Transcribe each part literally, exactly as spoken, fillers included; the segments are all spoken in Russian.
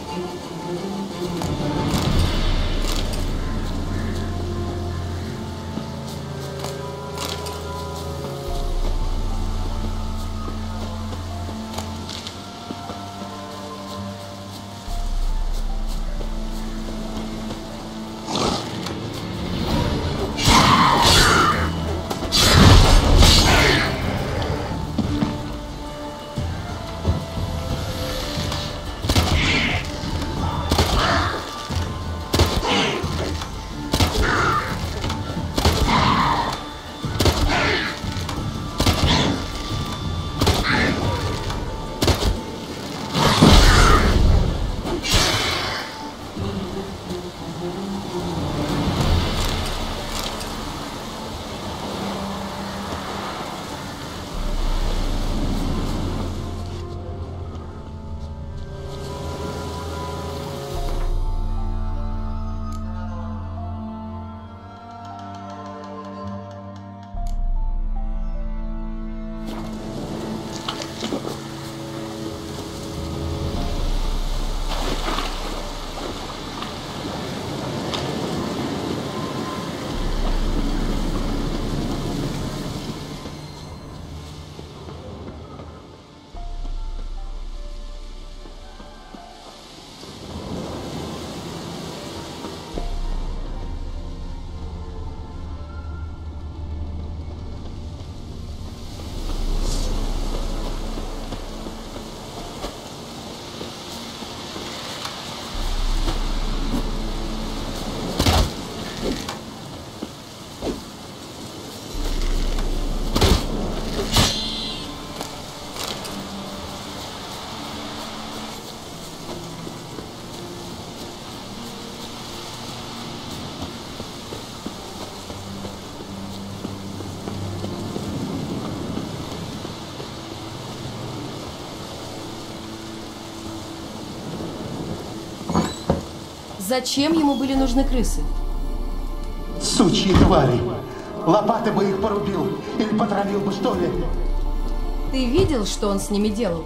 Зачем ему были нужны крысы? Сучьи твари! Лопаты бы их порубил или потравил бы, что ли? Ты видел, что он с ними делал?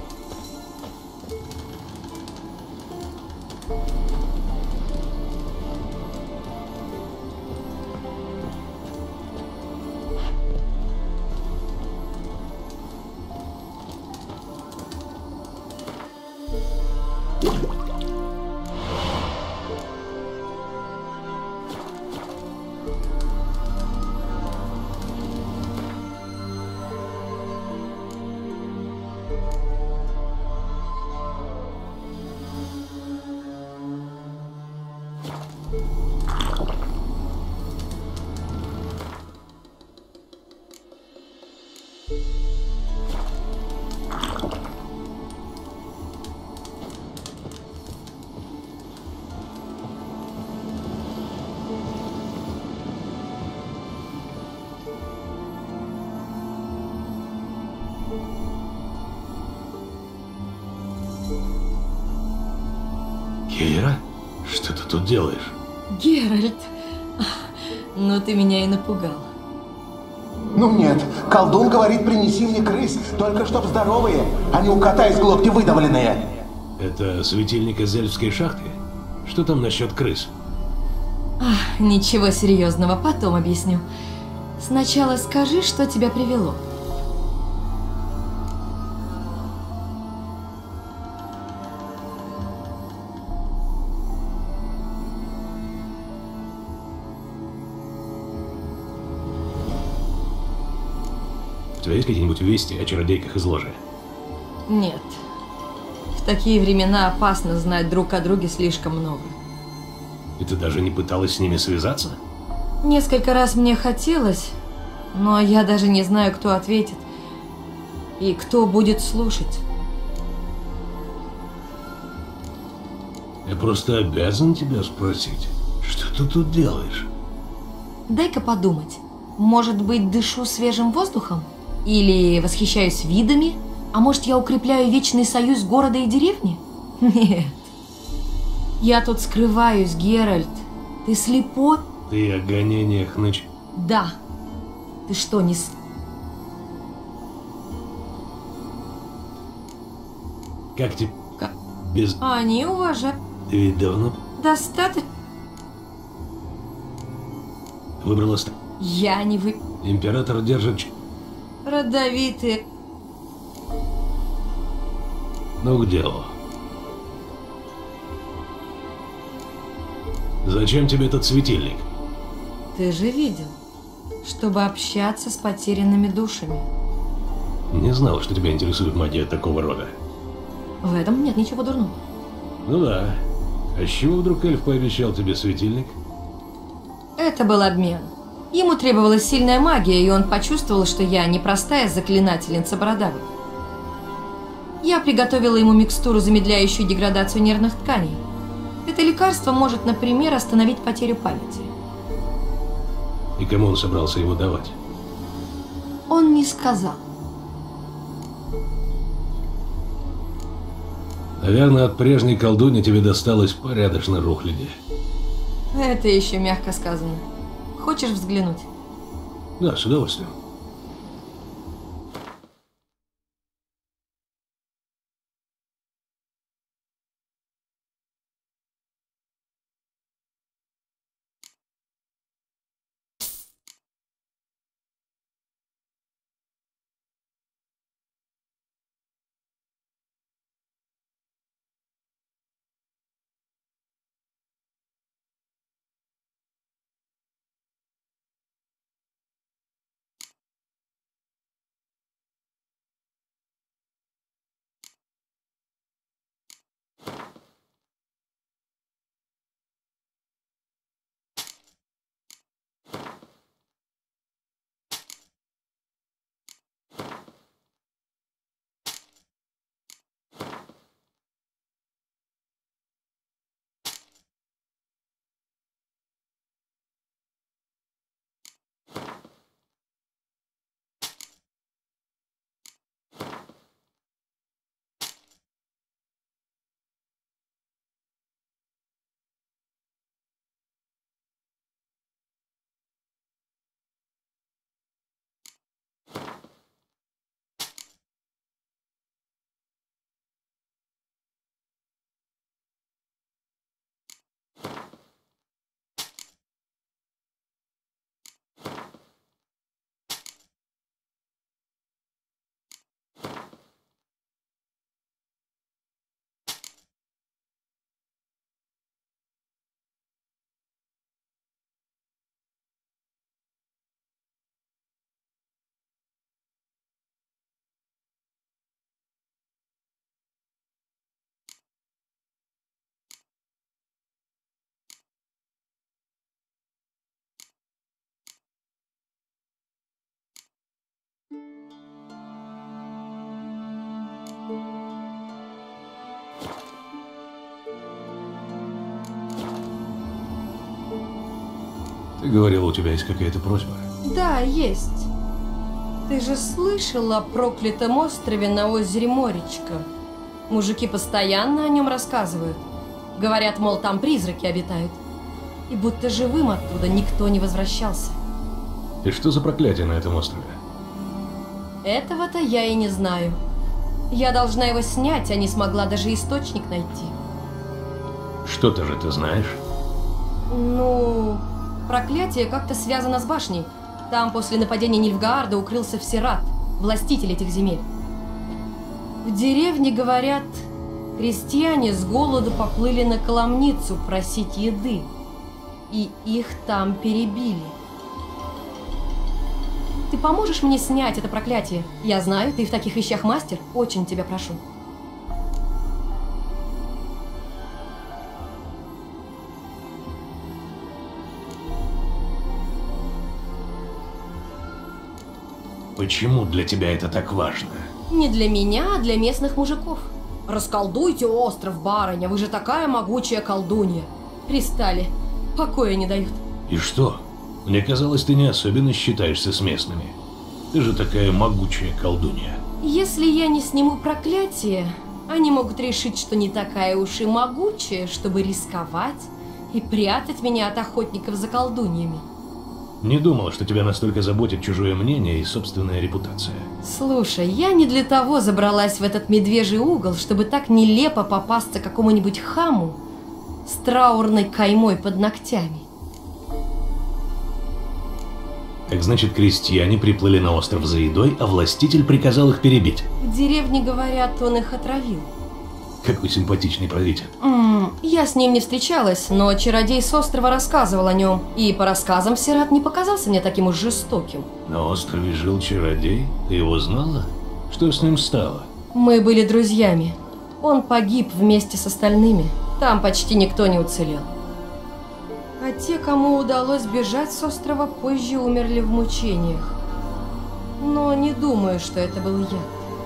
Кейра, что ты тут делаешь? Геральт, ну ты меня и напугал. Ну нет, колдун говорит, принеси мне крыс, только чтоб здоровые, а не у кота из глотки выдавленные. Это светильник из эльфской шахты? Что там насчет крыс? Ах, ничего серьезного, потом объясню. Сначала скажи, что тебя привело. У тебя есть какие-нибудь вести о чародейках из ложи? Нет. В такие времена опасно знать друг о друге слишком много. И ты даже не пыталась с ними связаться? Несколько раз мне хотелось, но я даже не знаю, кто ответит и кто будет слушать. Я просто обязан тебя спросить, что ты тут делаешь? Дай-ка подумать. Может быть, дышу свежим воздухом? Или восхищаюсь видами? А может, я укрепляю вечный союз города и деревни? Нет. Я тут скрываюсь, Геральт. Ты слепой? Ты о гонениях нач... Да. Ты что, не с... Как тебе... Как? Без... Они уважают. Ты ведь давно Достаточно. выбрала ст... Я не вы... Император держит... ч- Родовитые. Ну, к делу. Зачем тебе этот светильник? Ты же видел. Чтобы общаться с потерянными душами. Не знал, что тебя интересует магия такого рода. В этом нет ничего дурного. Ну да. А с чего вдруг эльф пообещал тебе светильник? Это был обмен. Ему требовалась сильная магия, и он почувствовал, что я не простая заклинательница бородавок. Я приготовила ему микстуру, замедляющую деградацию нервных тканей. Это лекарство может, например, остановить потерю памяти. И кому он собрался его давать? Он не сказал. Наверное, от прежней колдуни тебе досталось порядочно рухляди. Это еще мягко сказано. Хочешь взглянуть? Да, с удовольствием. Ты говорил, у тебя есть какая-то просьба? Да, есть. Ты же слышал о проклятом острове на озере Моречка? Мужики постоянно о нем рассказывают. Говорят, мол, там призраки обитают. И будто живым оттуда никто не возвращался. И что за проклятие на этом острове? Этого-то я и не знаю. Я должна его снять, а не смогла даже источник найти. Что-то же ты знаешь? Ну, проклятие как-то связано с башней. Там после нападения Нильфгаарда укрылся Всерат, властитель этих земель. В деревне, говорят, крестьяне с голоду поплыли на Коломницу просить еды. И их там перебили. Ты поможешь мне снять это проклятие? Я знаю, ты в таких вещах мастер. Очень тебя прошу. Почему для тебя это так важно? Не для меня, а для местных мужиков. Расколдуйте остров, барыня, вы же такая могучая колдунья. Пристали, покоя не дают. И что? Мне казалось, ты не особенно считаешься с местными. Ты же такая могучая колдунья. Если я не сниму проклятие, они могут решить, что не такая уж и могучая, чтобы рисковать и прятать меня от охотников за колдуньями. Не думал, что тебя настолько заботит чужое мнение и собственная репутация. Слушай, я не для того забралась в этот медвежий угол, чтобы так нелепо попасться какому-нибудь хаму, с траурной каймой под ногтями. Так значит, крестьяне приплыли на остров за едой, а властитель приказал их перебить. В деревне, говорят, он их отравил. Какой симпатичный правитель. М-м, я с ним не встречалась, но чародей с острова рассказывал о нем. И по рассказам Сират не показался мне таким уж жестоким. На острове жил чародей? Ты его знала? Что с ним стало? Мы были друзьями. Он погиб вместе с остальными. Там почти никто не уцелел. А те, кому удалось бежать с острова, позже умерли в мучениях. Но не думаю, что это был яд.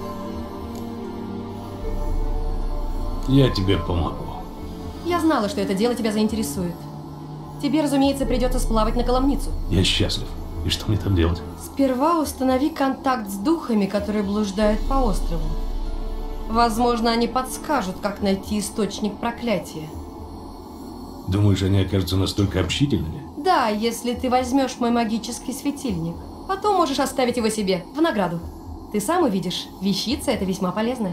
Я тебе помогу. Я знала, что это дело тебя заинтересует. Тебе, разумеется, придется сплавать на Коломницу. Я счастлив. И что мне там делать? Сперва установи контакт с духами, которые блуждают по острову. Возможно, они подскажут, как найти источник проклятия. Думаешь, они окажутся настолько общительными? Да, если ты возьмешь мой магический светильник. Потом можешь оставить его себе, в награду. Ты сам увидишь, вещица эта весьма полезная.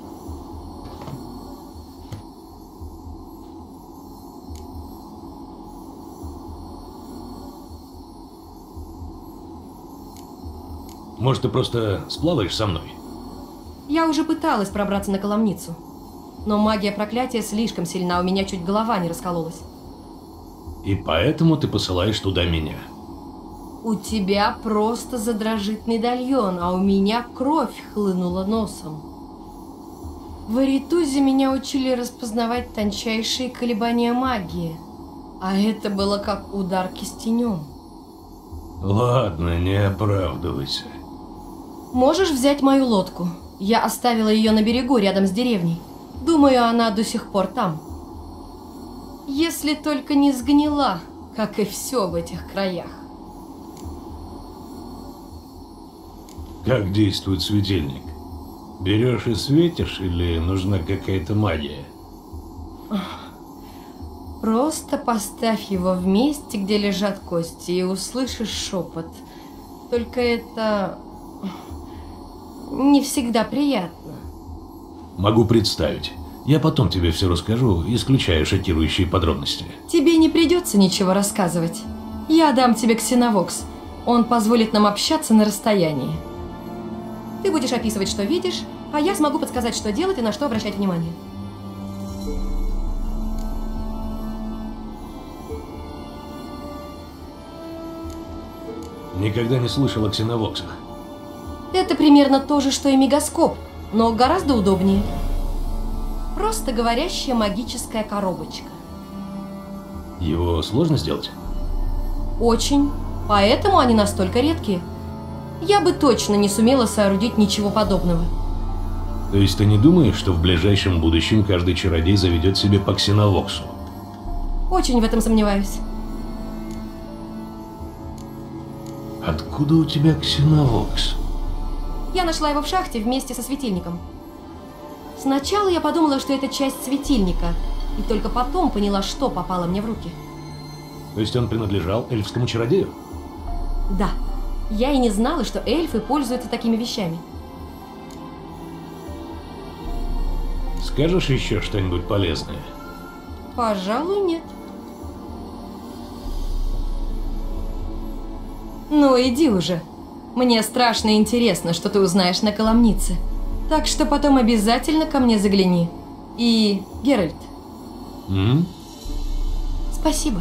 Может, ты просто сплаваешь со мной? Я уже пыталась пробраться на Коломницу. Но магия проклятия слишком сильна, у меня чуть голова не раскололась. И поэтому ты посылаешь туда меня? У тебя просто задрожит медальон, а у меня кровь хлынула носом. В Аритузе меня учили распознавать тончайшие колебания магии. А это было как удар кистенем. Ладно, не оправдывайся. Можешь взять мою лодку. Я оставила ее на берегу, рядом с деревней. Думаю, она до сих пор там. Если только не сгнила, как и все в этих краях. Как действует светильник? Берешь и светишь, или нужна какая-то магия? Просто поставь его в месте, где лежат кости, и услышишь шепот. Только это не всегда приятно. Могу представить. Я потом тебе все расскажу, исключая шокирующие подробности. Тебе не придется ничего рассказывать. Я дам тебе ксеновокс. Он позволит нам общаться на расстоянии. Ты будешь описывать, что видишь, а я смогу подсказать, что делать и на что обращать внимание. Никогда не слышал о ксеновоксах. Это примерно то же, что и мегаскоп, но гораздо удобнее. Просто говорящая магическая коробочка. Его сложно сделать? Очень. Поэтому они настолько редкие. Я бы точно не сумела соорудить ничего подобного. То есть ты не думаешь, что в ближайшем будущем каждый чародей заведет себе по ксеновоксу? Очень в этом сомневаюсь. Откуда у тебя ксеновокс? Я нашла его в шахте вместе со светильником. Сначала я подумала, что это часть светильника, и только потом поняла, что попало мне в руки. То есть он принадлежал эльфскому чародею? Да. Я и не знала, что эльфы пользуются такими вещами. Скажешь еще что-нибудь полезное? Пожалуй, нет. Ну, иди уже. Мне страшно интересно, что ты узнаешь на Коломнице. Так что потом обязательно ко мне загляни. И, Геральт. М? Спасибо.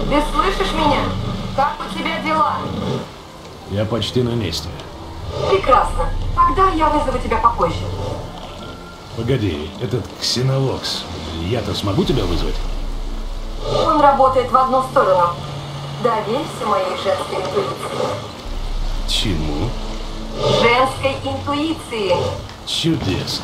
Ты слышишь меня? Как у тебя дела? Я почти на месте. Прекрасно. Тогда я вызову тебя попозже. Погоди, этот Ксеновокс, я-то смогу тебя вызвать? Он работает в одну сторону. Доверься моей женской интуиции. Чему? Женской интуиции. Чудесно.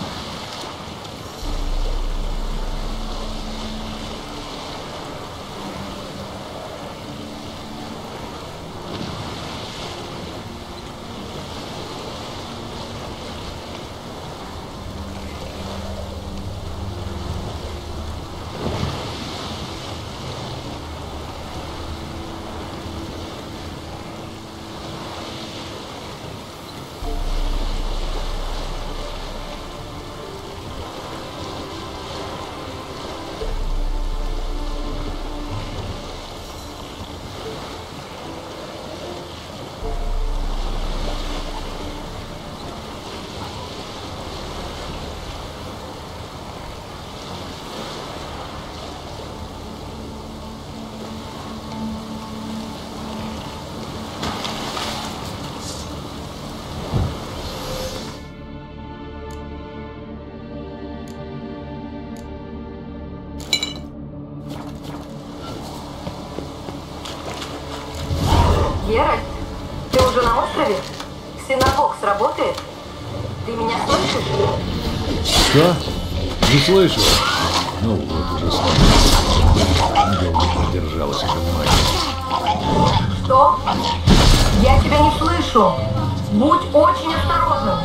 Геральт, ты уже на острове? Ксеновокс работает? Ты меня слышишь? Что? Не слышу. Ну вот уже снова. Долго продержалась эта мать. Что? Я тебя не слышу. Будь очень осторожным.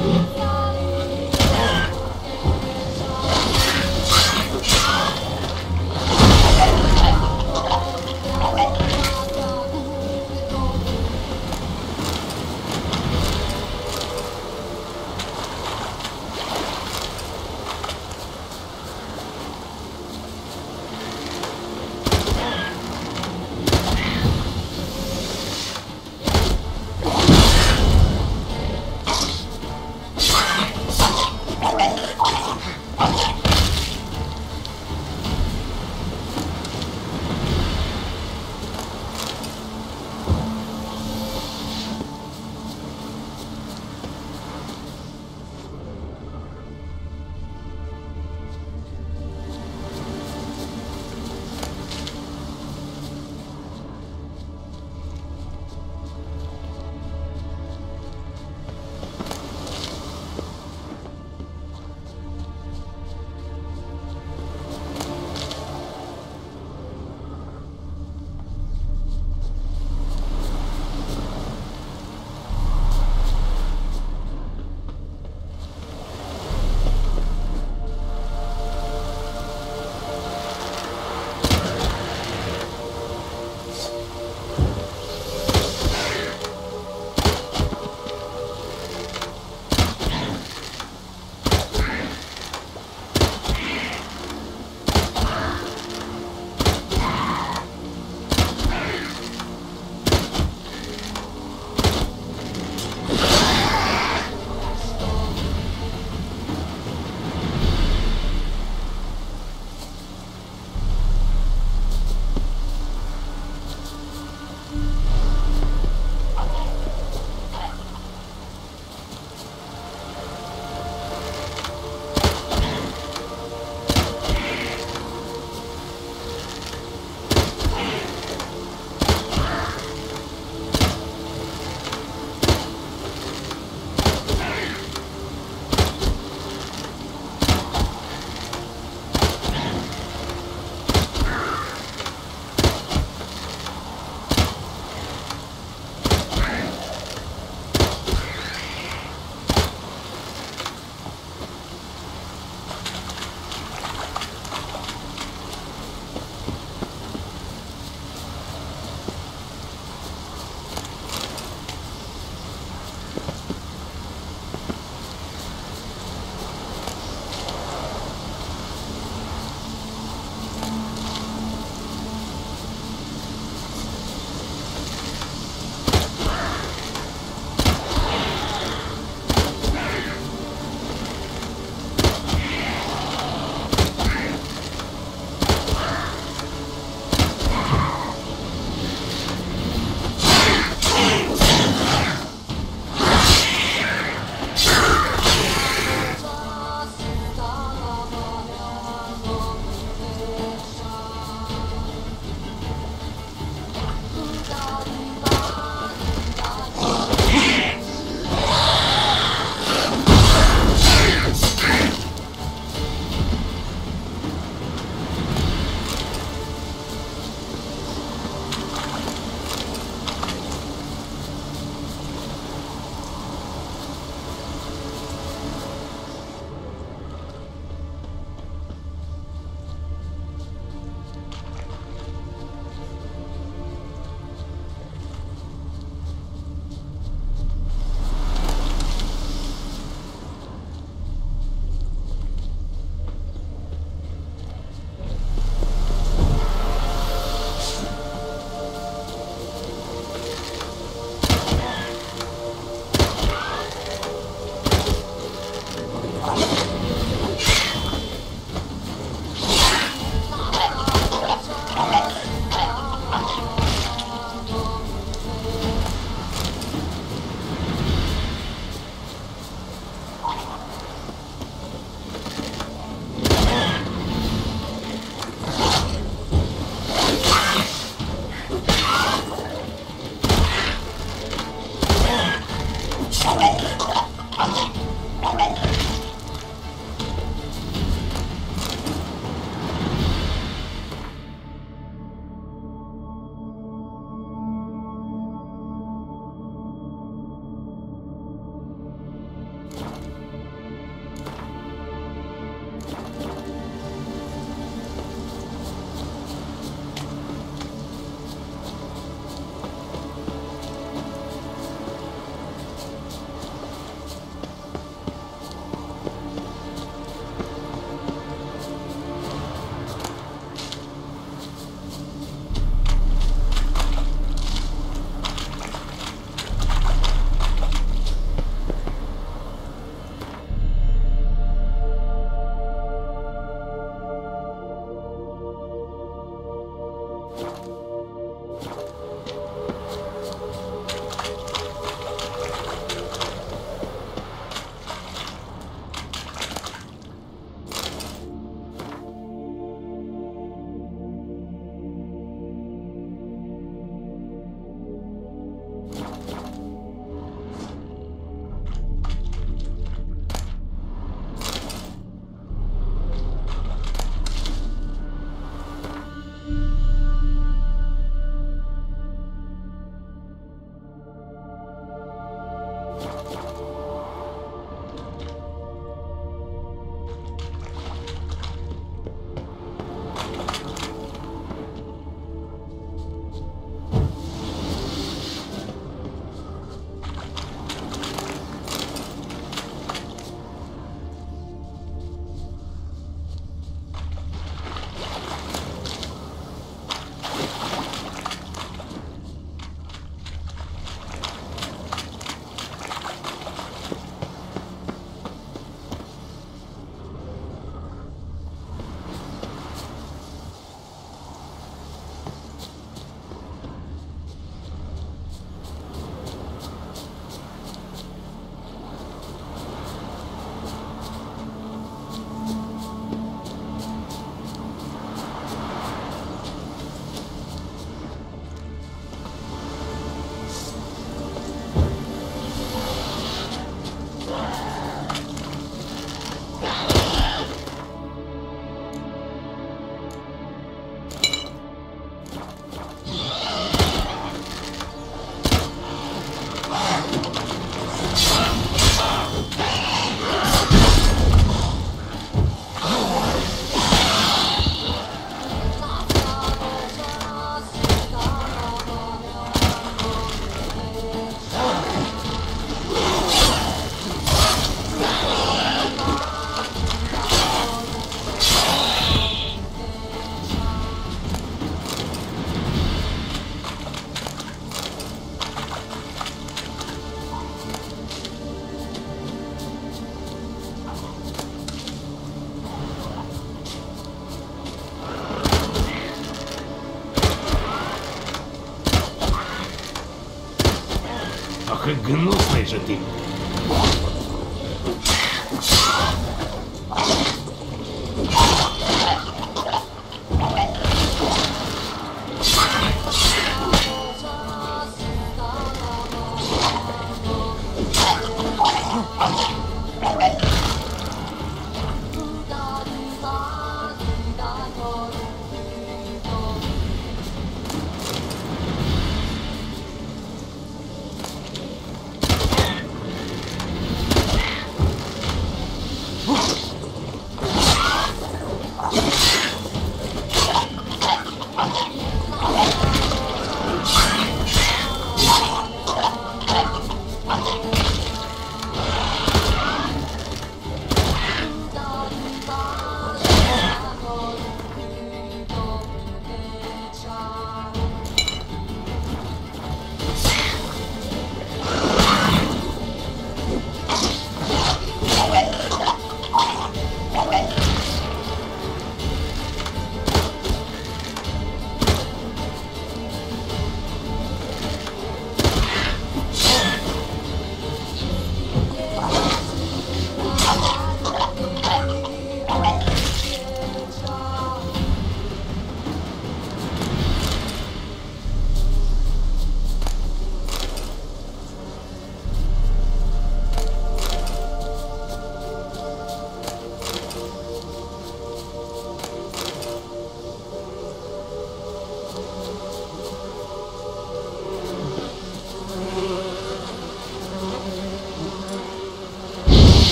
Ох, и гнусный же ты.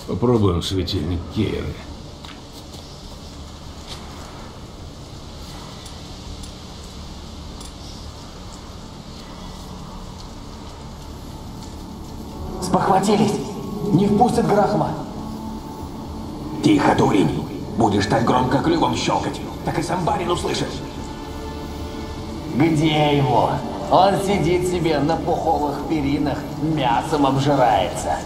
Попробуем светильник Кейры. Спохватились. Не впустят Грахма. Тихо, дурень. Будешь так громко клювом щелкать, так и сам барин услышит. Где его? Он сидит себе на пуховых перинах, мясом обжирается.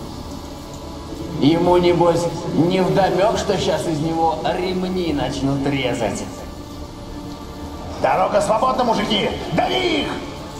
Ему, небось, невдомек, что сейчас из него ремни начнут резать. Дорога свободна, мужики! Дави их!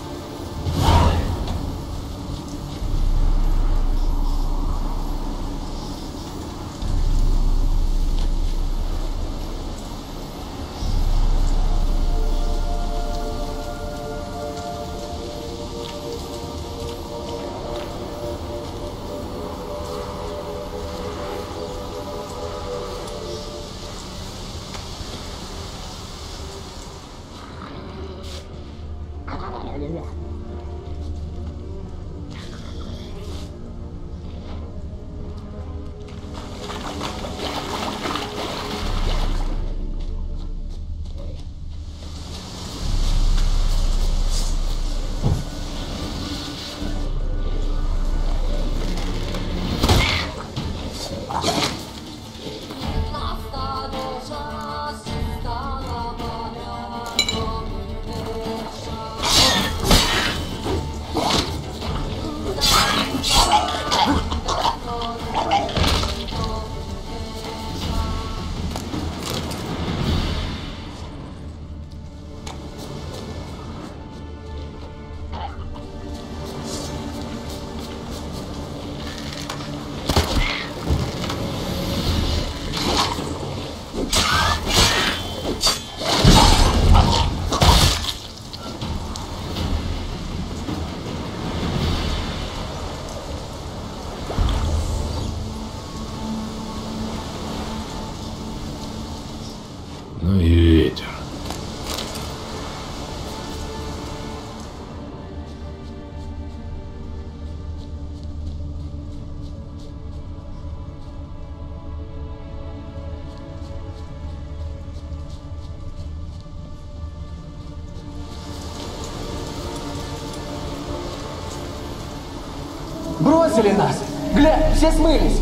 Ну и ветер. Бросили нас! Глянь, все смылись!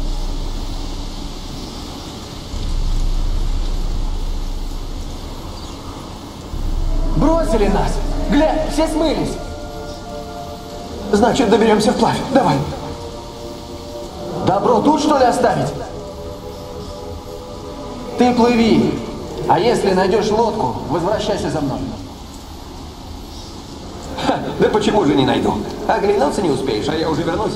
Бросили нас! Глянь, все смылись! Значит, доберемся вплавь. Давай. Добро тут, что ли, оставить? Ты плыви. А если найдешь лодку, возвращайся за мной. Ха, да почему же не найду? Оглянуться не успеешь, а я уже вернусь.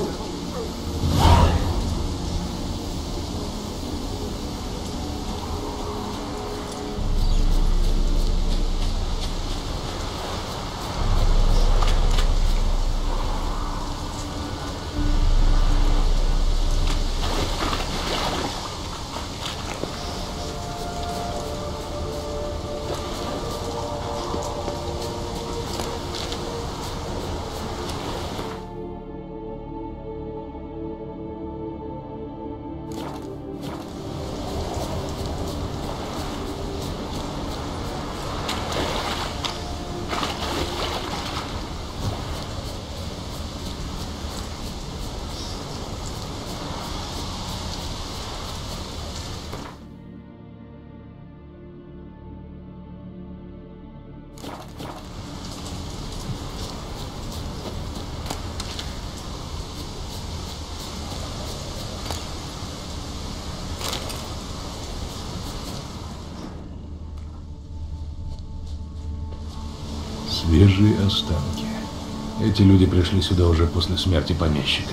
Свежие останки. Эти люди пришли сюда уже после смерти помещика.